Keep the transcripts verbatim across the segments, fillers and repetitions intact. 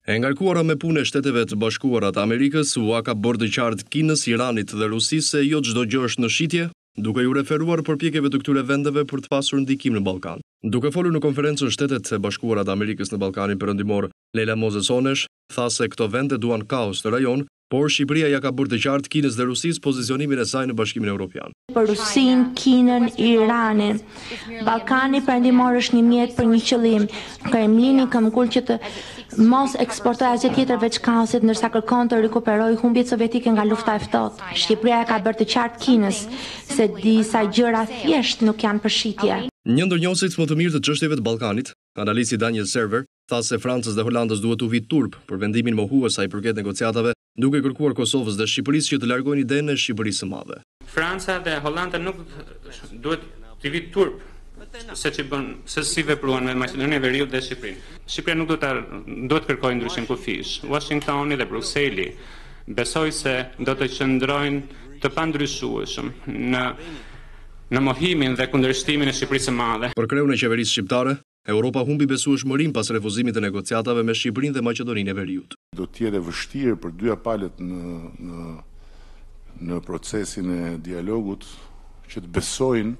E ngarkuara me punë e Shteteve të Bashkuara të Amerikës u ka bërë të qartë Kinës, Iranit dhe Rusisë se jo çdo gjë është në shitje, duke ju referuar përpjekjeve të këtyre vendeve për të pasur ndikim në Ballkan. Duke folur në konferencën Shtetet e Bashkuara të Amerikës në Ballkanin Perëndimor, Leila Moses-Onesh tha se këto vende duan kaos në rajon, por Shqipëria ja ka bërë të qartë Kinës dhe Rusisë pozicionimin e saj në Bashkimin Evropian. Për Rusin, Kinën, Iranin, Ballkani Perëndimor është një mjet për një qëllim. Kremlini ka mgull që të mos eksportojë asgjë tjetër veç kaosit, ndërsa kërkon të rikuperojë humbjet sovjetike nga lufta e ftohtë. Shqipëria ka bërë të qartë Kinës se disa gjëra thjesht nuk janë për shitje. Një ndër njohësit më të mirë të çështjeve të Ballkanit, analisti Daniel Server, tha se Francës dhe Holandës duhet u vit turp për vendimin mohues sa i përket negociatave, duke kërkuar Kosovës dhe Shqipërisë që të largojnë idenë e Shqipërisë së madhe. Franca dhe Holanda nuk duhet të vit turp se që bën, se si vepruan me Maqedoninë e Veriut dhe Shqipërinë. Shqipëria nuk do të do të kërkojë ndryshim kufish. Washingtoni dhe Brukseli besoj se do të qëndrojnë të pandryshueshëm në në mohimin dhe kundërshtimin e Shqipërisë së madhe. Për kreun e qeverisë shqiptare, Europa humbi besueshmërinë pas refuzimit të negociatave me Shqipërinë dhe Maqedoninë e Veriut. Do të jetë vështirë për dyja palët në në në procesin e dialogut që të besojnë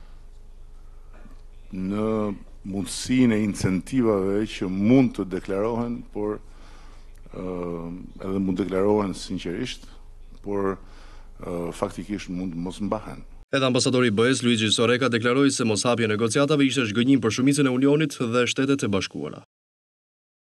në mundësinë e incentivave që mund të deklarohen, por uh, edhe mund të deklarohen sinqerisht, por uh, faktikisht mund mos mbahen. Edhe ambasadori i B E S Luigi Soreka deklaroi se moshapja e negociatave ishte zhgënjim për shumicën e Unionit dhe Shtetet e Bashkuara.